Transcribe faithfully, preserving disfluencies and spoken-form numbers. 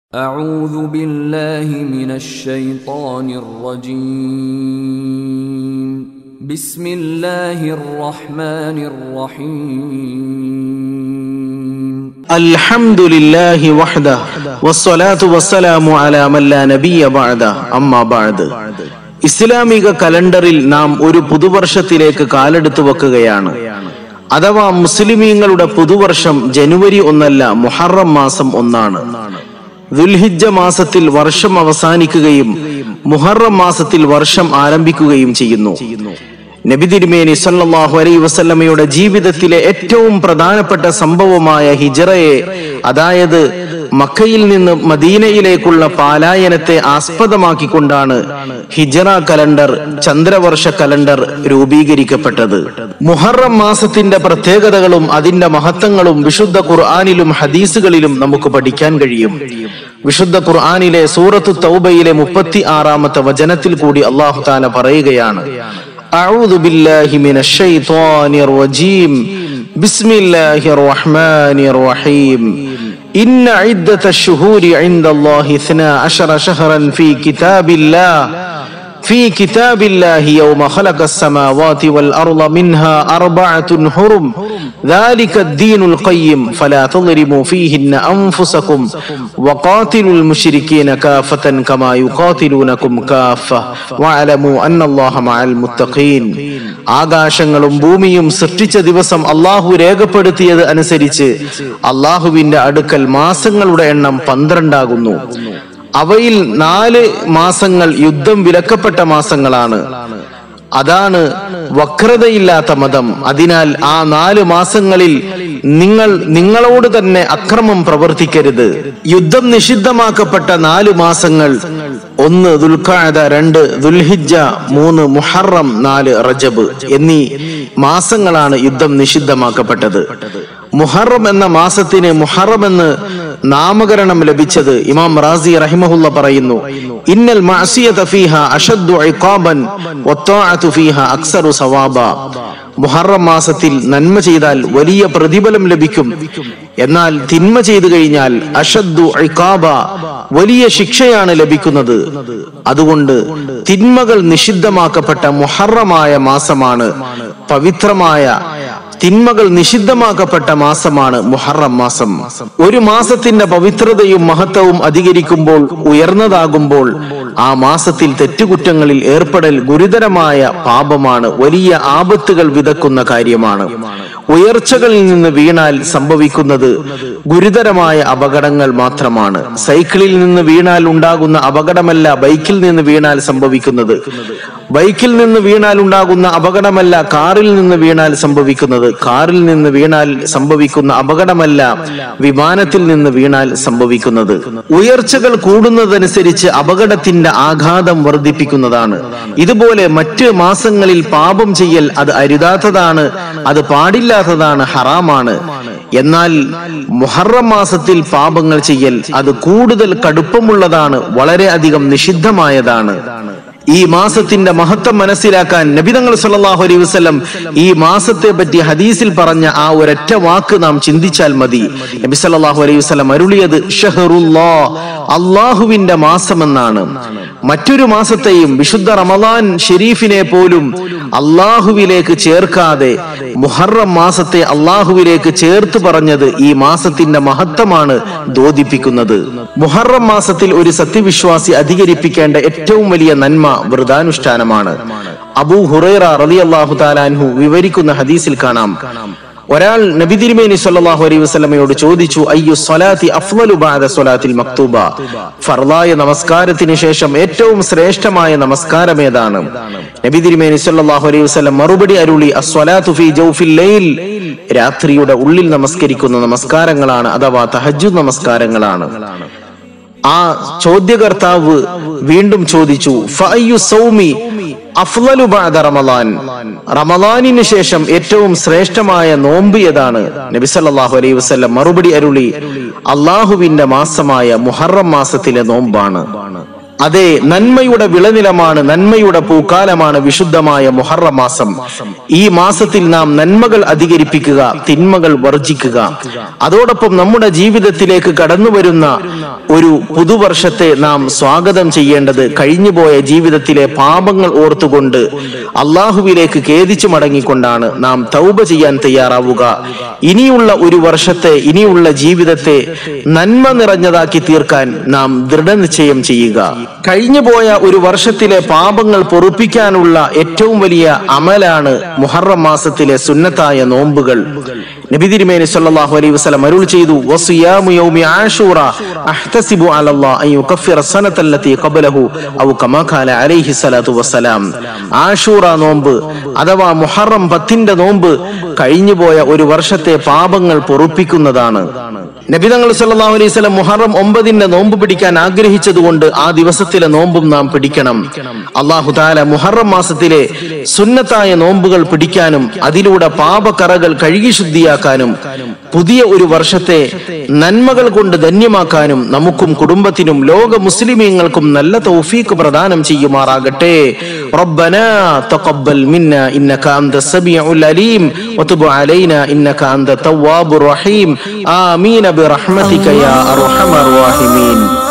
أعوذ بالله من الشيطان الرجيم بسم الله الرحمن الرحيم الحمد لله وحده والصلاة والسلام على من لا نبي بعده أما بعد ഇസ്ലാമിക കലണ്ടറിൽ നാം ഒരു പുതുവർഷത്തിലേക്ക് കാലെടുത്തു വെക്കുകയാണ്. അഥവാ മുസ്ലിമീങ്ങളുടെ പുതുവർഷം ജനുവരി ഒന്നല്ല, മുഹറം മാസം ഒന്നാണ്. ദുൽഹിജ്ജ മാസത്തിൽ വർഷം അവസാനിക്കുകയും മുഹറം മാസത്തിൽ വർഷം ആരംഭിക്കുകയും ചെയ്യുന്നു. നബി തിരുമേനി സല്ലല്ലാഹു അലൈഹി വസല്ലമയുടെ ജീവിതത്തിലെ ഏറ്റവും പ്രധാനപ്പെട്ട സംഭവമായ ഹിജ്റയെ, അതായത് മക്കയിൽ നിന്ന് മദീനയിലേക്കുള്ള പാലായനത്തെ ആസ്പദമാക്കിക്കൊണ്ടാണ് ഹിജ്റ കലണ്ടർ, ചന്ദ്രവർഷ കലണ്ടർ രൂപീകരിക്കപ്പെട്ടത്. മുഹറം മാസത്തിന്റെ പ്രത്യേകതകളും അതിന്റെ മഹത്വങ്ങളും വിശുദ്ധ ഖുർആനിലും ഹദീസുകളിലും നമുക്ക് പഠിക്കാൻ കഴിയും. വിശുദ്ധ ഖുർആനിലെ സൂറത്തു തൗബയിലെ മുപ്പത്തി ആറാമത്തെ വചനത്തിൽ കൂടി അല്ലാഹു തആല പറയുകയാണ്: അഊദു ബില്ലാഹി മിനശ് ശൈത്വാനിർ റജീം ബിസ്മില്ലാഹിർ റഹ്മാനിർ റഹീം ഇന്ന ഇദ്ദതശ് ശുഹൂരി ഇൻദല്ലാഹി ഇസ്നാ അശറ ശഹറൻ ഫീ കിതാബില്ലാഹ് في كتاب الله يوم خلق السماوات والأرض منها أربعة حرم ذلك الدين القيم فلا تظلموا فيهن أنفسكم وقاتلوا المشركين كافة كما يقاتلونكم كافة واعلموا أن الله مع المتقين. ആകാശങ്ങളും ഭൂമിയും സൃഷ്ടിച്ച ദിവസം അള്ളാഹു രേഖപ്പെടുത്തിയത് അനുസരിച്ച് അള്ളാഹുവിന്റെ അടുക്കൽ മാസങ്ങളുടെ എണ്ണം പന്ത്രണ്ടാകുന്നു. അവയിൽ നാല് മാസങ്ങൾ യുദ്ധം വിലക്കപ്പെട്ട മാസങ്ങളാണ്. അതാണ് വക്രതയില്ലാത്ത മതം. അതിനാൽ ആ നാല് മാസങ്ങളിൽ നിങ്ങൾ നിങ്ങളോട് തന്നെ അക്രമം പ്രവർത്തിക്കരുത്. യുദ്ധം നിഷിദ്ധമാക്കപ്പെട്ട നാല് മാസങ്ങൾ: ഒന്ന് ദുൽഖഅദ, രണ്ട് ദുൽഹിജ്ജ, മൂന്ന് മുഹറം, നാല് റജബ് എന്നീ മാസങ്ങളാണ് യുദ്ധം നിഷിദ്ധമാക്കപ്പെട്ടത്. മുഹറം എന്ന മാസത്തിന് മുഹറം എന്ന് നാമകരണം ലഭിച്ചത് ഇമാം റാസി റഹിമഹുല്ല പറയുന്നു: ഇന്നൽ മഅസിയത ഫീഹാ അശദ്ദു ഇഖാബൻ വത്വാഅതു ഫീഹാ അക്സറു സവാബ. മുഹറം മാസത്തിൽ നന്മ ചെയ്താൽ വലിയ പ്രതിഫലം ലഭിക്കും, എന്നാൽ തിന്മ ചെയ്തു കഴിഞ്ഞാൽ അശദ്ദു ഇഖാബ, വലിയ ശിക്ഷയാണ് ലഭിക്കുന്നത്. അതുകൊണ്ട് തിന്മകൾ നിഷിദ്ധമാക്കപ്പെട്ട മുഹറമായ മാസമാണ് പവിത്രമായ തിന്മകൾ നിഷിദ്ധമാക്കപ്പെട്ട മാസമാണ് മുഹറം മാസം. ഒരു മാസത്തിന്റെ പവിത്രതയും മഹത്വവും അധികരിക്കുമ്പോൾ, ഉയർന്നതാകുമ്പോൾ, ആ മാസത്തിൽ തെറ്റുകുറ്റങ്ങളിൽ ഏർപ്പെടൽ ഗുരുതരമായ പാപമാണ്, വലിയ ആപത്തുകൾ വിതക്കുന്ന കാര്യമാണ്. ഉയർച്ചകളിൽ നിന്ന് വീണാൽ സംഭവിക്കുന്നത് ഗുരുതരമായ അപകടങ്ങൾ മാത്രമാണ്. സൈക്കിളിൽ നിന്ന് വീണാൽ ഉണ്ടാകുന്ന അപകടമല്ല ബൈക്കിൽ നിന്ന് വീണാൽ സംഭവിക്കുന്നത്. ബൈക്കിൽ നിന്ന് വീണാൽ ഉണ്ടാകുന്ന അപകടമല്ല കാറിൽ നിന്ന് വീണാൽ സംഭവിക്കുന്നത്. കാറിൽ നിന്ന് വീണാൽ സംഭവിക്കുന്ന അപകടമല്ല വിമാനത്തിൽ നിന്ന് വീണാൽ സംഭവിക്കുന്നത്. ഉയർച്ചകൾ കൂടുന്നതനുസരിച്ച് അപകടത്തിന്റെ ആഘാതം വർദ്ധിപ്പിക്കുന്നതാണ്. ഇതുപോലെ മറ്റ് മാസങ്ങളിൽ പാപം ചെയ്യൽ അത് അരുതാത്തതാണ്, അത് പാടില്ലാത്തതാണ്, ഹറാമാണ്. എന്നാൽ മുഹറം മാസത്തിൽ പാപങ്ങൾ ചെയ്യൽ അത് കൂടുതൽ കടുപ്പമുള്ളതാണ്, വളരെ അധികം നിഷിദ്ധമായതാണ്. ഈ മാസത്തിന്റെ മഹത്വം മനസ്സിലാക്കാൻ നബി തങ്ങൾ സല്ലല്ലാഹു അലൈഹി വസല്ലം ഈ മാസത്തെ പറ്റി ഹദീസിൽ പറഞ്ഞ ആ ഒരൊറ്റ വാക്ക് നാം ചിന്തിച്ചാൽ മതി. നബി സല്ലല്ലാഹു അലൈഹി വസല്ലം അരുളിയത് ഷഹറുല്ലാഹ്, അള്ളാഹുവിന്റെ മാസമെന്നാണ്. മറ്റൊരു മാസത്തെയും, വിശുദ്ധ റമളാൻ ഷരീഫിനെ പോലും അള്ളാഹുവിലേക്ക് ചേർക്കാതെ മുഹറം മാസത്തെ അള്ളാഹുവിലേക്ക് ചേർത്ത് പറഞ്ഞത് ഈ മാസത്തിന്റെ മഹത്വമാണ് ദ്യോതിപ്പിക്കുന്നത്. മുഹറം മാസത്തിൽ ഒരു സത്യവിശ്വാസി അധികരിപ്പിക്കേണ്ട ഏറ്റവും വലിയ നന്മ വ്രതാനുഷ്ഠാനമാണ്. അബൂ ഹുറൈറ റളിയല്ലാഹു തആല അൻഹു വിവരിക്കുന്ന ഹദീസിൽ കാണാം, ഒരാൾ നബി തിരുമേനി സല്ലല്ലാഹു അലൈഹി വസല്ലമയോട് ചോദിച്ചു: അയ്യു സ്വലാത്തി അഫ്ളലു ബഅദ സ്വലാത്തിൽ മക്തൂബ, ഫർളായ നമസ്കാരത്തിന് ശേഷം ഏറ്റവും ശ്രേഷ്ഠമായ നമസ്കാരം ഏതാണ്? നബി തിരുമേനി സല്ലല്ലാഹു അലൈഹി വസല്ലം മറുപടി അരുളി: അസ്വലാത്തു ഫീ ജൗഫിൽ ലൈൽ, രാത്രിയുടെ ഉള്ളിൽ നമസ്കരിക്കുന്ന നമസ്കാരങ്ങളാണ്, അഥവാ തഹജ്ജുദ് നമസ്കാരങ്ങളാണ്. ആ ചോദ്യകർത്താവ് വീണ്ടും ചോദിച്ചു: ഫഅയ്യു സൗമി അഫ്ളലു ബഅദ റമളാൻ, റമളാനിന് ശേഷം ഏറ്റവും ശ്രേഷ്ഠമായ നോമ്പ് ഏതാണ്? നബി സല്ലല്ലാഹു അലൈഹി വസല്ലം മറുപടി അരുളി: അല്ലാഹുവിന്റെ മാസമായ മുഹറം മാസത്തിലെ നോമ്പാണ്. അതെ, നന്മയുടെ വിളനിലമാണ്, നന്മയുടെ പൂക്കാലമാണ് വിശുദ്ധമായ മുഹറം മാസം. ഈ മാസത്തിൽ നാം നന്മകൾ അധികരിപ്പിക്കുക, തിന്മകൾ വർജിക്കുക. അതോടൊപ്പം നമ്മുടെ ജീവിതത്തിലേക്ക് കടന്നു വരുന്ന ഒരു പുതുവർഷത്തെ നാം സ്വാഗതം ചെയ്യേണ്ടത് കഴിഞ്ഞുപോയ ജീവിതത്തിലെ പാപങ്ങൾ ഓർത്തുകൊണ്ട് അള്ളാഹുവിലേക്ക് ഖേദിച്ചു മടങ്ങിക്കൊണ്ടാണ് നാം തൗബ ചെയ്യാൻ തയ്യാറാവുക. ഇനിയുള്ള ഒരു വർഷത്തെ, ഇനിയുള്ള ജീവിതത്തെ നന്മ നിറഞ്ഞതാക്കി തീർക്കാൻ നാം ദൃഢനിശ്ചയം ചെയ്യുക. കഴിഞ്ഞുപോയ ഒരു വർഷത്തിലെ പാപങ്ങൾ പൊറുപ്പിക്കാനുള്ള ഏറ്റവും വലിയ അമലാണ് മുഹറം മാസത്തിലെ സുന്നത്തായ നോമ്പുകൾ. നബി തിരുമേനി സല്ലല്ലാഹു അലൈഹി വസല്ലം അരുൾ ചെയ്തു, വസിയാമു യൗമി ആശൂറ അഹ്തസിബു അലല്ലാഹ് അൻ യുകഫിറ സനതല്ലതി ഖബലഹു ഔ കമാ ഖാല അലൈഹി സ്വലാത്തു വസ്സലാം. ആശൂറ നോമ്പ് അഥവാ മുഹറം പത്തിന്റെ നോമ്പ് കഴിഞ്ഞുപോയ ഒരു വർഷത്തെ പാപങ്ങൾ പൊറുപ്പിക്കുന്നതാണ്. നബി തങ്ങൾ സല്ലല്ലാഹു അലൈഹി വസല്ലം മുഹറം ഒമ്പതിന്റെ നോമ്പ് പിടിക്കാൻ ആഗ്രഹിച്ചതുകൊണ്ട് ആ ദിവസത്തിലെ നോമ്പും നാം പിടിക്കണം. അല്ലാഹു തആല മുഹറം മാസത്തിലെ സുന്നത്തായ നോമ്പുകൾ പിടിക്കാനും അതിലൂടെ പാപക്കറകൾ കഴുകി ശുദ്ധിയാക്കാനും പുതിയ ഒരു വർഷത്തെ നന്മകൾ കൊണ്ട് ധന്യമാക്കാനും നമുക്കും കുടുംബത്തിനും ലോക മുസ്ലിമീങ്ങൾക്കും നല്ല തൗഫീഖ് പ്രദാനം ചെയ്യുമാറാകട്ടെ. റബ്ബനാ തഖബ്ബൽ മിന്നാ ഇന്നക അൻതസ് സമീഉൽ അലീം വതുബ് അലൈനാ ഇന്നക അൻത തവ്വാബുർ റഹീം. ആമീൻ ബിറഹ്മതിക യാ അർഹമർ റഹീമീൻ.